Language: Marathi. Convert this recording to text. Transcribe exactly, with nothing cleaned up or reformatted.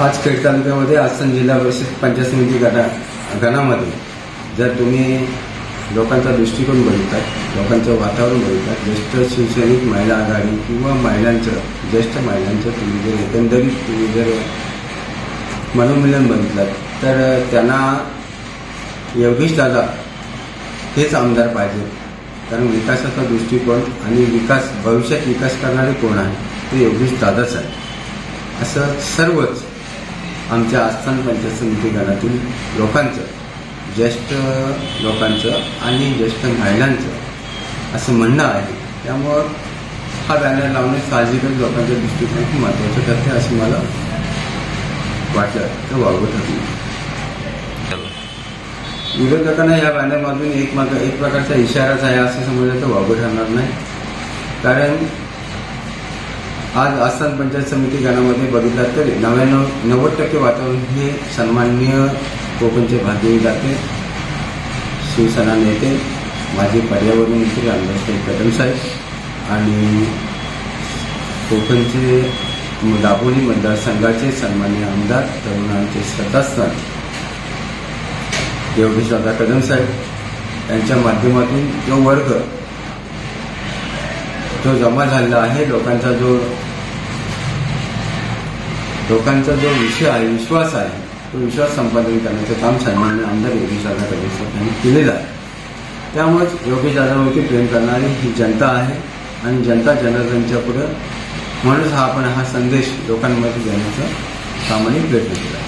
आज खेड तालुक्यामध्ये आसन जिल्हा परिषद पंचायत समिती गणा गणामध्ये जर तुम्ही लोकांचा दृष्टिकोन बघितलात, लोकांचं वातावरण बघितलात, ज्येष्ठ शिवसैनिक महिला आघाडी किंवा महिलांचं ज्येष्ठ महिलांचं तुम्ही जर एकंदरीत तुम्ही जर मनोमिलन बघितलात तर त्यांना योगेश दादा हेच आमदार पाहिजे. कारण विकासाचा दृष्टिकोन आणि विकास भविष्यात विकास करणारे कोण आहे ते योगेश दादाच आहे. असं सर्वच आमच्या आस्थान पंचायत समिती गणातील लोकांचं, ज्येष्ठ लोकांचं आणि ज्येष्ठ महिलांचं असं म्हणणं आहे. त्यामुळं हा बॅनर लावणे साहजिकच लोकांच्या दृष्टिकोनातून महत्त्वाचं ठरते असं मला वाटलं तर वावगं ठरलं. विरोधकांना या बॅनरमधून एक माग एक प्रकारचा इशाराच आहे असं समजलं तर वावगं ठरणार नाही. कारण आज आस्थान पंचायत समिती गणामध्ये बघितलं तर नव्याण्णव नव्वद टक्के वातावरण हे सन्माननीय कोकणचे भाग्यवी जाते शिवसेना नेते माजी पर्यावरण मंत्री आमदार कदम साहेब आणि कोकणचे दापोली मतदारसंघाचे सन्माननीय आमदार तरुणांचे श्रद्धास्थान योगेशदादा कदम साहेब यांच्या माध्यमातून जो वर्ग जो जमा झालेला आहे, लोकांचा जो लोकांचा जो विषय आहे, विश्वास आहे, तो विश्वास संपादन करण्याचं काम सन्माननीय आमदार योगेशदादा कदम साहेब यांनी केलेलं आहे. त्यामुळेच योगेशदादावरती प्रेम करणारी ही जनता आहे आणि जनता जनार्दनच्या पुढे म्हणूनच हा आपण हा संदेश लोकांमध्ये देण्याचा सामान्य प्रयत्न केला.